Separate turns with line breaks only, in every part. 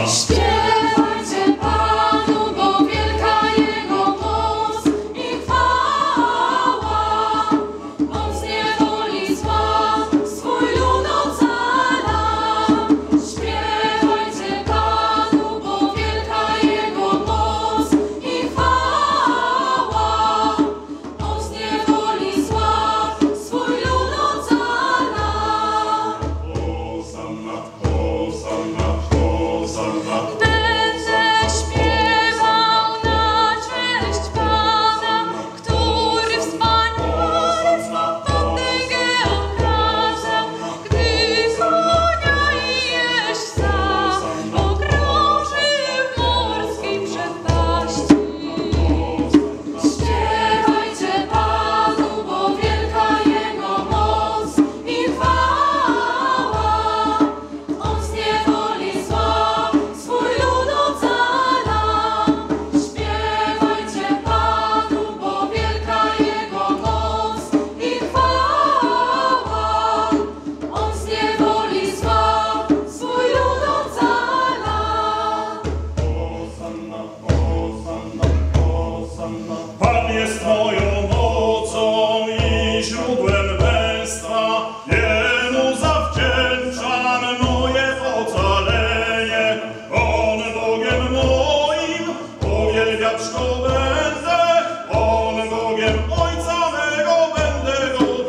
Pan jest moją mocą i źródłem męstwa, Jemu zawdzięczam moje ocalenie. On Bogiem moim, uwielbiać Go będę, On Bogiem Ojca mego, będę Go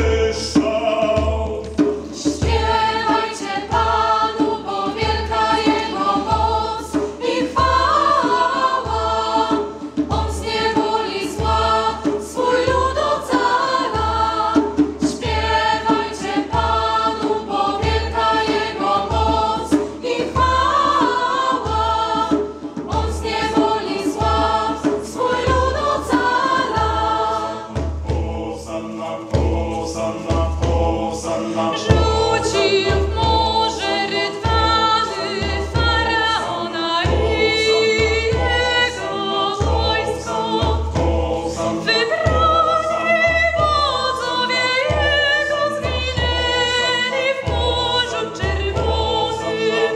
wywyższał.
Śpiewajcie Panu, bo wielka Jego moc i chwała. On z niewoli zła swój lud ocala. Śpiewajcie Panu, bo wielka Jego moc i chwała. On z niewoli zła swój lud ocala.
Hosanna, Hosanna, Hosanna.
Rzucił w morze rydwany Faraona i jego wojsko. Wybrani wodzowie jego zginęli w Morzu Czerwonym.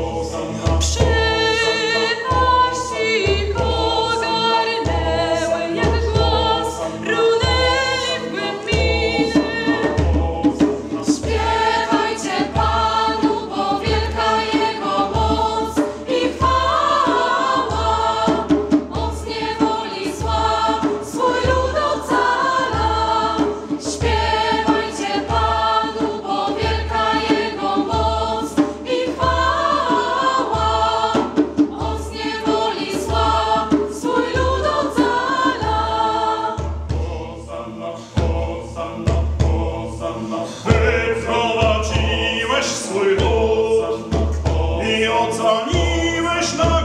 Przepaści go garnęły jak głos, runęli w głębiny. Śpiewajcie Panu, bo wielka Jego moc i chwała. On z niewoli zła swój lud ocala. Śpiewajcie Panu, bo wielka Jego moc i chwała. On z niewoli zła swój lud ocala.
Hosanna, Hosanna, Hosanna. Wyprowadziłeś swój lud i ocaliłeś nas.